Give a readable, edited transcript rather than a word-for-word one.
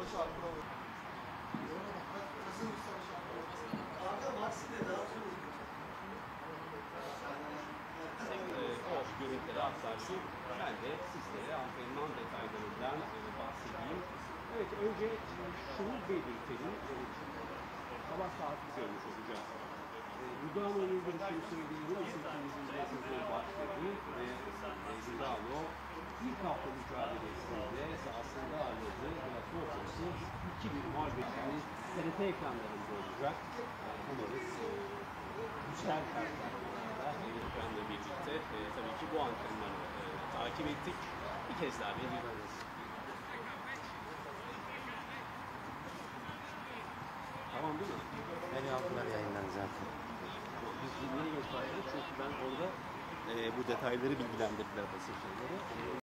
O görüntüleri aktarsın. Ben de sizlere antrenman detaylarından bahsedeyim. Evet, önce şunu belirtelim. Sabah saat görmüş olacağız. Lugano'nun görüşünü söylediğim 18'inde sezon başladı ve Lugano ilk hafta mücadelesinde sahasında ağırladığı Glasgow'u 2-1 mağlubiyetini TRT ekranlarında olacak. Umarız güzel performanslarla ekranla birlikte tabii ki bu antrenmanı takip ettik. Bir kez daha belirleriz. Tamam değil mi? Beni aldılar yayından zaten. Biz niye yok ayrı? Çünkü ben orada bu detayları bilgilendirdiler basın şeyleri.